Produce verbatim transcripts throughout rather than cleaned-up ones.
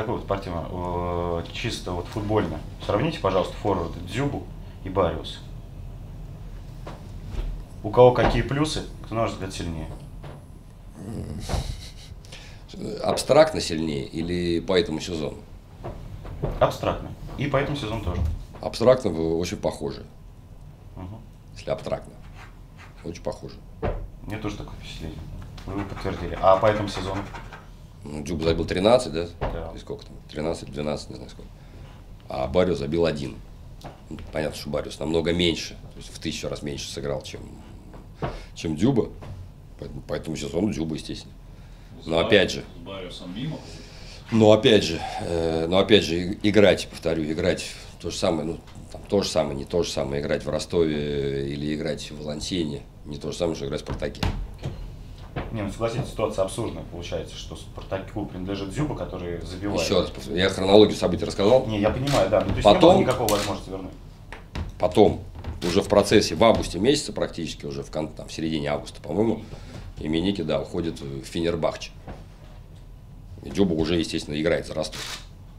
Такой вот спортивно, чисто вот футбольно. Сравните, пожалуйста, форварды Дзюбу и Бариус. У кого какие плюсы, кто, на ваш взгляд, сильнее? Абстрактно сильнее или по этому сезону? Абстрактно. И по этому сезону тоже. Абстрактно вы очень похожи. Угу. Если абстрактно. Очень похожи. Мне тоже такое впечатление. Вы подтвердили. А по этому сезону? Ну, Дзюба забил тринадцать, да? Да. И сколько там? тринадцать, двенадцать, не знаю сколько. А Бариус забил один. Понятно, что Бариус намного меньше. То есть в тысячу раз меньше сыграл, чем, чем Дзюба. Поэтому по этому сезону Дзюба, естественно. Но опять же. С Бариусом мимо. Но опять же, э, но опять же, играть, повторю, играть то же самое, ну, там, то же самое, не то же самое, играть в Ростове или играть в Валансиене, не то же самое, что играть в Спартаке. Не, ну согласитесь, ситуация абсурдная получается, что Спартаку принадлежит Дзюба, который забивает. Еще раз повторю, я хронологию событий рассказал. Не, я понимаю, да, но то есть Потом, не было никакой возможности вернуть. Потом, уже в процессе, в августе месяце практически, уже в, там, в середине августа, по-моему, Именики, да, уходит в Фенербахче. И Дзюба уже, естественно, играет за Ростов.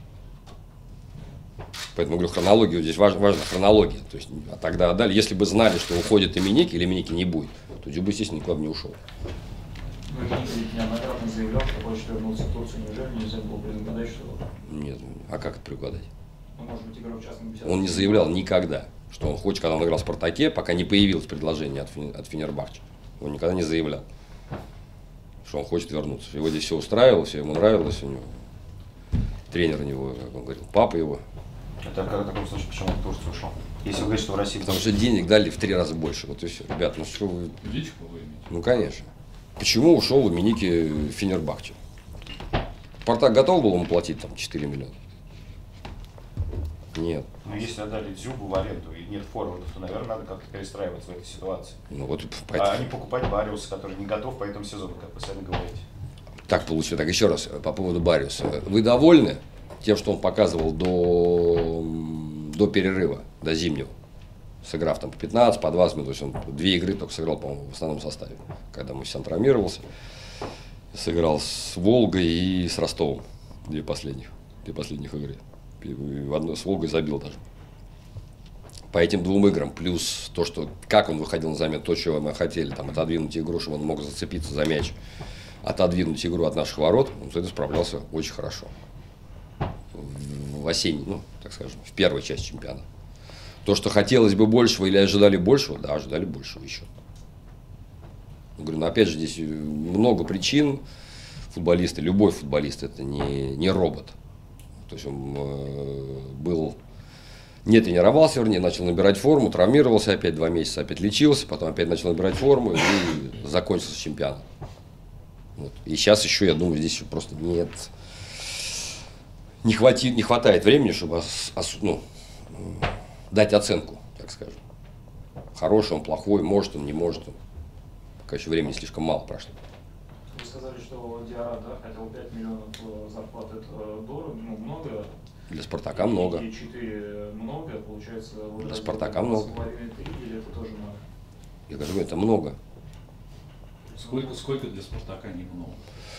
Поэтому, говорю, хронологию здесь важна, важна хронология. То есть, а тогда отдали, если бы знали, что уходит Именики или Именики не будет, то Дзюба, естественно, никуда бы не ушел. Ну, Именики неоднократно заявлял, что хочет вернуться в Турцию. Неужели нельзя было предугадать, что... Нет, а как это предугадать? Ну, может быть, играл в частном беседе. Он не заявлял никогда, что он хочет, когда он играл в Спартаке, пока не появилось предложение от, от Фенербахче. Он никогда не заявлял, что он хочет вернуться. Его здесь все устраивало, все ему нравилось. У него тренер у него, как он говорил, папа его. Это в таком случае, почему он в Турцию ушел? Если вы говорите, что в России... Потому что денег дали в три раза больше. Вот и все. Ребят, ну что вы... Личку вы имеете? Ну, конечно. Почему ушел у Именики в Фенербахче? Спартак готов был ему платить там четыре миллиона? Нет. Ну, если отдали Дзюбу в аренду и нет форвардов, то, наверное, надо как-то перестраиваться в этой ситуации. Ну, вот, поэтому... А не покупать Бариуса, который не готов по этому сезону, как вы сами говорите. Так получилось. Так, еще раз по поводу Бариуса. Вы довольны тем, что он показывал до, до перерыва, до зимнего? Сыграв там по пятнадцать, по двадцать минут. То есть он две игры только сыграл, по-моему, в основном составе. Когда Мусян травмировался. Сыграл с Волгой и с Ростовом. Две последних. Две последних игры. В одной с Волгой забил даже. По этим двум играм, плюс то, что как он выходил на замену, то, чего мы хотели, там, отодвинуть игру, чтобы он мог зацепиться за мяч, отодвинуть игру от наших ворот, он с этим справлялся очень хорошо. В осенней, ну, так скажем, в первой части чемпионата. То, что хотелось бы большего или ожидали большего, да, ожидали большего еще. Я говорю, но опять же, здесь много причин. Футболисты, любой футболист, это не, не робот. То есть он э, был, не тренировался, вернее, начал набирать форму, травмировался опять два месяца, опять лечился, потом опять начал набирать форму и закончился чемпионат. Вот. И сейчас еще, я думаю, здесь еще просто нет, не, хватит, не хватает времени, чтобы ос, ос, ну, дать оценку, так скажем. Хороший он, плохой, может он, не может он. Пока еще времени слишком мало прошло. Вы сказали, что Диара, да, хотел пять миллионов зарплаты, это дорого, ну, много. Для Спартака много. И четыре много, получается. Для Спартака много. Или это тоже много? Я говорю, это много. Сколько, сколько для Спартака немного?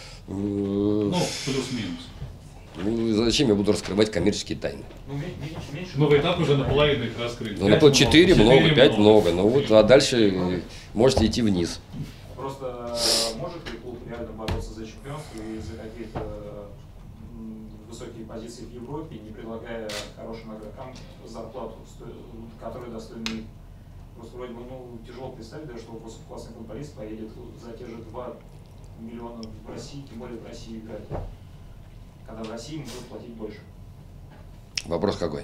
Ну, плюс-минус. Ну, зачем я буду раскрывать коммерческие тайны? Ну, меньше, меньше. Ну, вы и так уже наполовину их раскрыли. Ну, например, четыре много, пять много. Ну вот, а дальше можете идти вниз. Просто может ли клуб реально бороться за чемпионство и за какие-то высокие позиции в Европе, не предлагая хорошим игрокам зарплату, которая достойна их? Просто вроде бы, ну, тяжело представить, да, что высококлассный футболист поедет за те же два миллиона в России, тем более в России играть. Когда в России ему будут платить больше. Вопрос какой?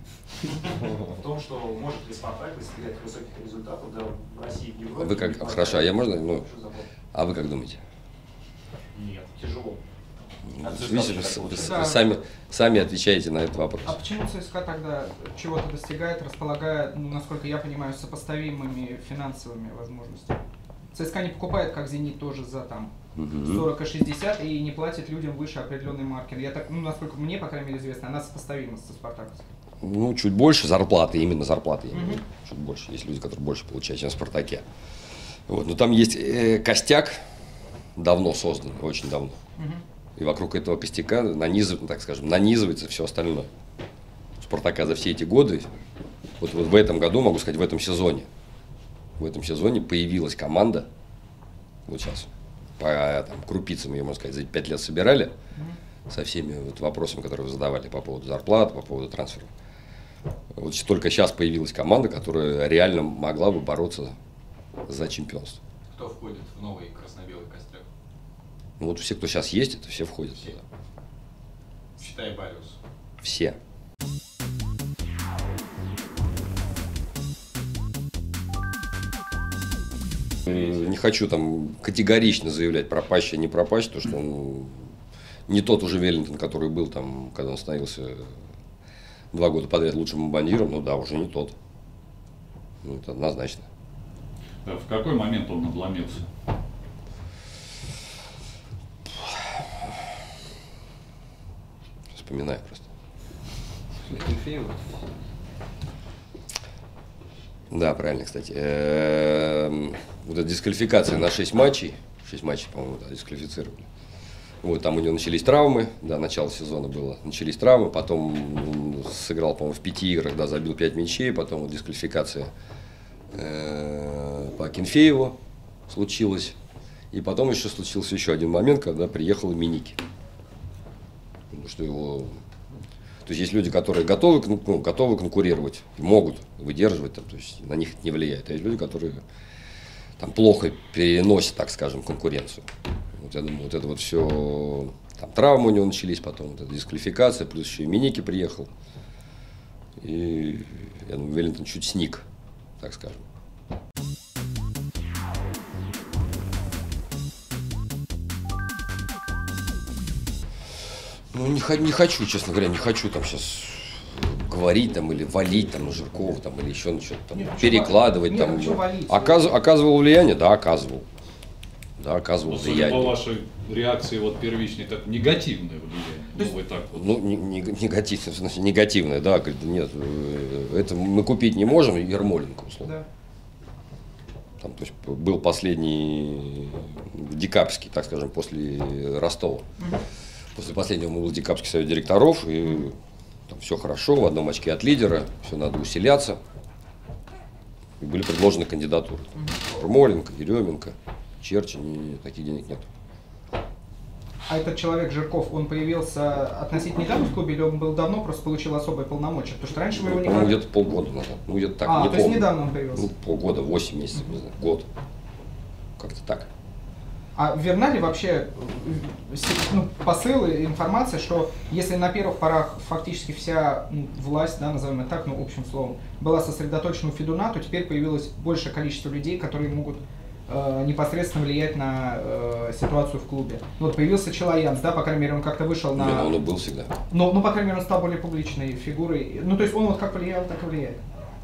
В том, что может ли Спартак достигать высоких результатов, да, в России, в Европе. Вы как, хорошо, а я можно, ну, а вы как думаете? Нет, тяжело. Видите, вы, вы сами, сами отвечаете на этот вопрос. А почему ЦСКА тогда чего-то достигает, располагая, ну, насколько я понимаю, сопоставимыми финансовыми возможностями? ЦСКА не покупает, как «Зенит», тоже за там сорок и шестьдесят и не платит людям выше определенной марки. Я так, ну, насколько мне, по крайней мере, известно, она сопоставима со «Спартаковской». Ну, чуть больше зарплаты, именно зарплаты. Mm-hmm. Чуть больше. Есть люди, которые больше получают, чем в «Спартаке». Вот. Но там есть э, костяк, давно созданный, очень давно. Mm-hmm. И вокруг этого костяка нанизывается, так скажем, нанизывается все остальное. У «Спартака» за все эти годы, вот, вот в этом году, могу сказать, в этом сезоне, в этом сезоне появилась команда, вот сейчас, по там, крупицам ее, можно сказать, за пять лет собирали, со всеми вот вопросами, которые вы задавали по поводу зарплат, по поводу трансферов. Вот только сейчас появилась команда, которая реально могла бы бороться за чемпионство. Кто входит в новый красно-белый костяк? Ну, вот все, кто сейчас есть, это все входят Все. туда. Считай Бариус. Все. Не хочу там категорично заявлять пропащий, не пропащий, потому что он не тот уже Веллингтон, который был там, когда он становился два года подряд лучшим бомбардиром, ну да, уже не тот. Ну, это однозначно. В какой момент он надломился? Вспоминаю просто. Да, правильно, кстати. Эм, Вот эта дисквалификация на шесть матчей, шесть матчей, по-моему, да, дисквалифицировали. Вот, там у него начались травмы, да, начало сезона было, начались травмы, потом он сыграл, по-моему, в пяти играх, да, забил пять мячей, потом вот дисквалификация э, по Акинфееву случилась. И потом еще случился еще один момент, когда приехал Миники. Потому что его... То есть есть люди, которые готовы, ну, готовы конкурировать, могут выдерживать, там, то есть на них это не влияет. А есть люди, которые там плохо переносят, так скажем, конкуренцию. Вот я думаю, вот это вот все, там травмы у него начались, потом вот эта дисквалификация, плюс еще и Миники приехал. И я думаю, Веллингтон чуть сник, так скажем. Ну, не, не хочу, честно говоря, не хочу там сейчас говорить там или валить там на Жиркова там или еще на что-то там, Нет, перекладывать нет, там. почему валить? Оказ, оказывал влияние? Да, оказывал. Да, оказывал Ну, судя влияние. по вашей реакции вот первичной, так негативное влияние. То есть- Ну, вы так вот. Ну, не, не, негативное, в смысле, негативное, да, говорит, нет, э, это мы купить не можем, Ермоленко, условно. Да. Там, то есть, был последний декабрьский, так скажем, после Ростова. После последнего был декабрьский совет директоров, и там все хорошо, в одном очке от лидера, все надо усиляться. И были предложены кандидатуры. Ермоленко, Еременко, Черчин, таких денег нет. А этот человек, Жирков, он появился относительно недавно в клубе, или он был давно, просто получил особые полномочия? Потому что раньше мы его По-моему, никак... где-то полгода назад. Ну, где-то так, А, не то есть помню. недавно он появился. Ну, полгода, восемь месяцев, не знаю, год. Как-то так. А верна ли вообще э, с- ну, посыл и информация, что если на первых порах фактически вся ну, власть, да, назовем это так, ну, общим словом, была сосредоточена у Федуна, то теперь появилось большее количество людей, которые могут э, непосредственно влиять на э, ситуацию в клубе. Ну, вот появился Челоянц, да, по крайней мере, он как-то вышел на... Не, ну, он и был всегда. Ну, ну, по крайней мере, он стал более публичной фигурой. Ну, то есть он вот как влиял, так и влияет.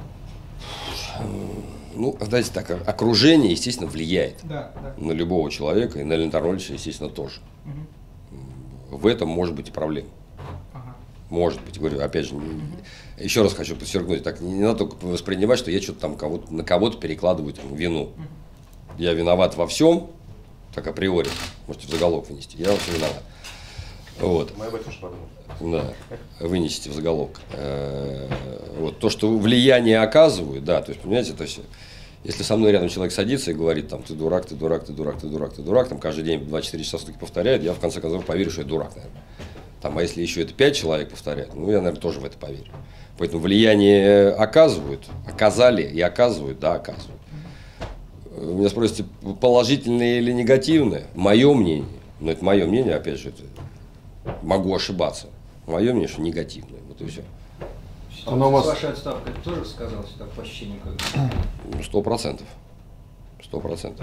Ну, знаете, так, окружение, естественно, влияет Да, да. на любого человека, и на Леонида Арнольдовича, естественно, тоже. Мгм. В этом может быть и проблема. Ага. Может быть, говорю, опять же, не- еще раз хочу подчеркнуть, так не, не надо только воспринимать, что я что-то там кого-то, на кого-то перекладываю там, вину. Я виноват во всем, так априори, можете в заголовок вынести, я во всем виноват. Вот. Мы об этом же подумали. Да, вынесите в заголовок. Э, Вот, то, что влияние оказывают, да, то есть, понимаете, то есть, если со мной рядом человек садится и говорит, там, ты дурак, ты дурак, ты дурак, ты дурак, ты дурак, там, каждый день два-четыре часа в сутки повторяет, я в конце концов поверю, что я дурак, наверное. Там, а если еще это пять человек повторяет, ну, я, наверное, тоже в это поверю. Поэтому влияние оказывают, оказали и оказывают, да, оказывают. Вы меня спросите, положительное или негативное? Мое мнение, но это мое мнение, опять же, это могу ошибаться. Мое мнение, что негативное. Вот и все. А Но у вас- с вашей отставкой это тоже сказалось, так по ощущениям, как Ну, сто процентов. Сто процентов.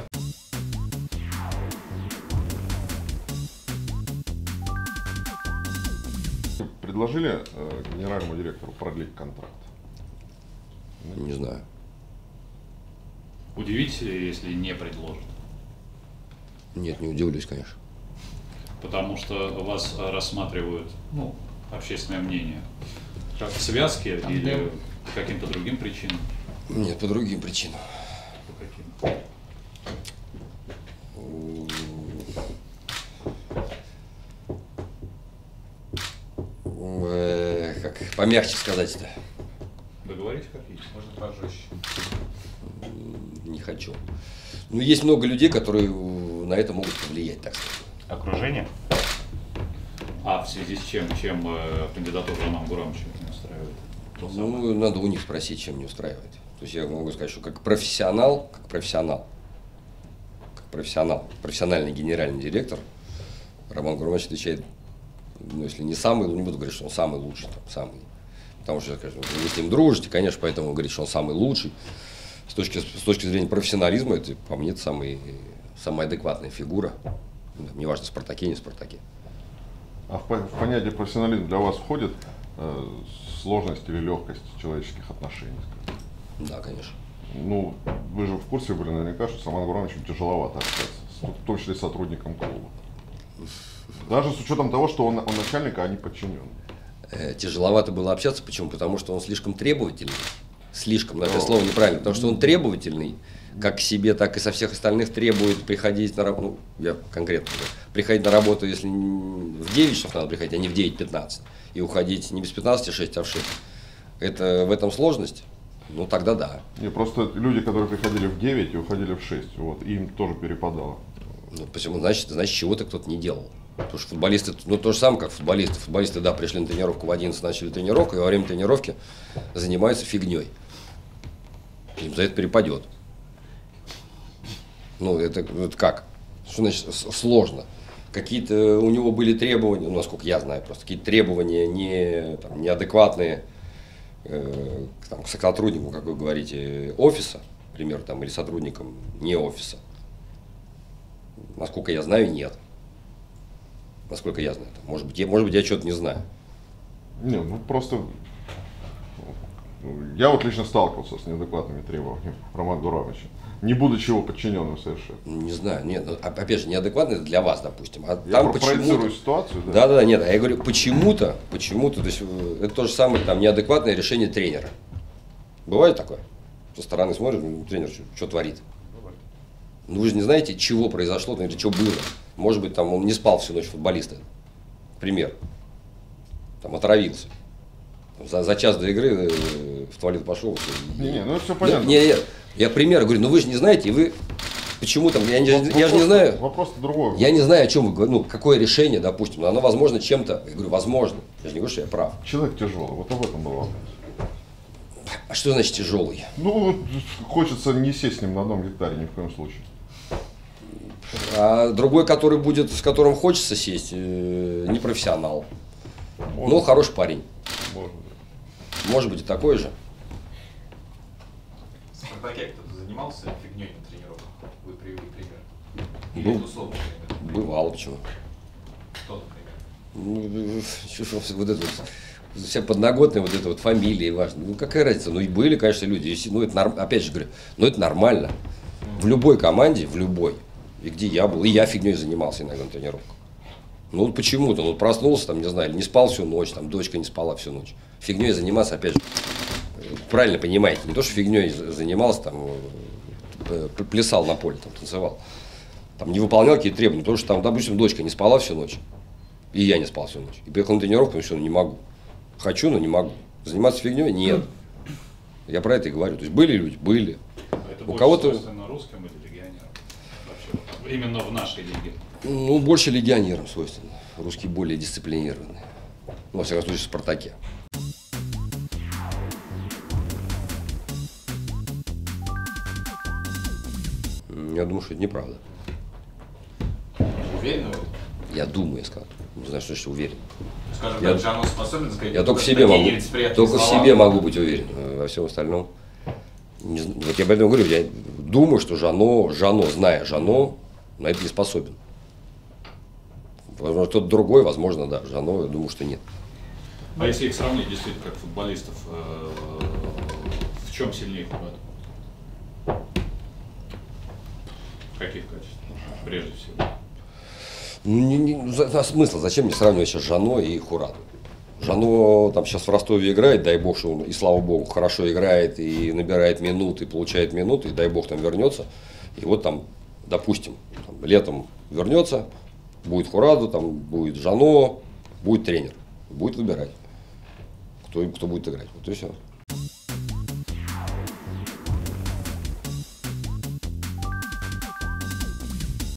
Предложили э, генеральному директору продлить контракт? Не знаю. Удивите, если не предложат. Нет, не удивлюсь, конечно. Потому что вас рассматривают, ну, общественное мнение, как в связке или по каким-то другим причинам. Нет, по другим причинам. По каким? помягче сказать-то? Договоритесь как есть. Можно пожестче. Не хочу. Ну, есть много людей, которые на это могут повлиять, так сказать. Окружение? А в связи с чем, чем э, кандидатура Романа Гурамовича не устраивает? Ну, надо у них спросить, чем не устраивает. То есть я могу сказать, что как профессионал, как профессионал, как профессионал, профессиональный генеральный директор, Роман Гурамович отвечает, ну, если не самый, ну, не буду говорить, что он самый лучший, там, самый. Потому что, скажем, вы с ним дружите, конечно, поэтому он говорит, что он самый лучший. С точки, с точки зрения профессионализма, это, по мне, самый, самая адекватная фигура. Неважно, в «Спартаке», не в «Спартаке». А в, в понятие профессионализм для вас входит э, сложность или легкость человеческих отношений? Скажем? Да, конечно. Ну, вы же в курсе были наверняка, что с Романом Гурамовичем тяжеловато общаться, в том числе и сотрудникам клуба. Даже с учетом того, что он, он начальник, а не подчиненный. Э, тяжеловато было общаться. Почему? Потому что он слишком требовательный. Слишком, но это слово неправильно. Потому что он требовательный, как к себе, так и со всех остальных требует приходить на работу. Ну, я конкретно говорю, приходить на работу, если в девять часов надо приходить, а не в девять пятнадцать. И уходить не без пятнадцати шесть, а в шесть. Это в этом сложность? Ну тогда да. Не, просто люди, которые приходили в девять и уходили в шесть, вот, им тоже перепадало. Ну, почему? Значит, значит, чего-то кто-то не делал. Потому что футболисты, ну то же самое, как футболисты. Футболисты, да, пришли на тренировку в одиннадцать, начали тренировку, и во время тренировки занимаются фигней. Им за это перепадет. Ну, это, это как? Что значит сложно? Какие-то у него были требования, ну, насколько я знаю, просто какие-то требования не, там, неадекватные э, там, к сотруднику, как вы говорите, офиса, к примеру, там, или сотрудникам не офиса. Насколько я знаю, нет. Насколько я знаю. Может быть, я, может быть, я что-то не знаю. Не, ну просто я вот лично сталкивался с неадекватными требованиями Романа Гурамовича, не будучи его подчиненным совершенно. Не знаю, нет, ну, опять же, неадекватно это для вас, допустим. А Я там проецирую ситуацию, да? Да, да, да, нет, а я говорю, почему-то, почему-то, то есть это то же самое, там, неадекватное решение тренера. Бывает такое? Со стороны смотрит, ну, тренер что, что творит? Ну вы же не знаете, чего произошло, или что было. Может быть, там он не спал всю ночь, футболиста. Пример. Там отравился. За, за час до игры э, в туалет пошел. Не, не, ну это все понятно. Не, не, я пример говорю, ну вы же не знаете, и вы почему там, я, я, Вопрос, я же не знаю. Вопрос-то другой. Я не знаю, о чем вы говорите, ну, какое решение, допустим, но оно возможно чем-то. Я говорю, возможно. Я же не говорю, что я прав. Человек тяжелый, вот об этом был вопрос. А что значит тяжелый? Ну, хочется не сесть с ним на одном гектаре ни в коем случае. А другой, который будет, с которым хочется сесть, э, не профессионал. Может, Но хороший парень. Может. Может быть и такой же. В «Спартаке» кто-то занимался фигней на тренировках? Вы привели пример? Или Был. это условно пример? Бывало, почему? Кто, например? Ну, что, вот это вот, вся подноготная, вот эта вот фамилия важно. Ну, какая разница? Ну, и были, конечно, люди. Если, ну, это, норм- опять же говорю, ну, это нормально. В любой команде, в любой, и где я был, и я фигней занимался иногда на тренировках. Ну, вот почему-то, ну, проснулся, там, не знаю, или не спал всю ночь, там, дочка не спала всю ночь. Фигней заниматься, опять же, правильно понимаете, не то, что фигней занимался, там, плясал на поле, там, танцевал. Там, не выполнял какие-то требования, потому что, там, допустим, дочка не спала всю ночь, и я не спал всю ночь. И приехал на тренировку, ну, все, ну, не могу. Хочу, но не могу. Заниматься фигней? Нет. Я про это и говорю. То есть были люди? Были. Это У больше кого-то- свойственно русским или легионерам? Вообще, именно в нашей лиге. Ну, больше легионерам свойственно. Русские более дисциплинированные. Ну, во всяком случае, в «Спартаке». Я думаю, что это неправда. Уверены вы? Я думаю, я сказал. Не знаю, что значит уверен. Скажем Я- так, Джану способен сказать? Я только в себе такие могу, нелицеприятные только в слова? себе могу быть уверен. А во всем остальном. Не зн- вот я поэтому говорю, я думаю, что Жано, Жано, зная Жано, на это не способен. Возможно, кто-то другой, возможно, да. Жано, я думаю, что нет. А если их сравнить действительно как футболистов, э, в чем сильнее Хурат? В каких качествах, прежде всего? Ну, не, не, за, за смысл, зачем мне сравнивать сейчас Жано и Хураду? Жано там сейчас в Ростове играет, дай бог, что он, и слава богу, хорошо играет, и набирает минуты, получает минуты, и дай бог там вернется. И вот там, допустим, там, летом вернется, будет Хураду, там будет Жано, будет тренер, будет выбирать. кто, кто будет играть. Вот и все.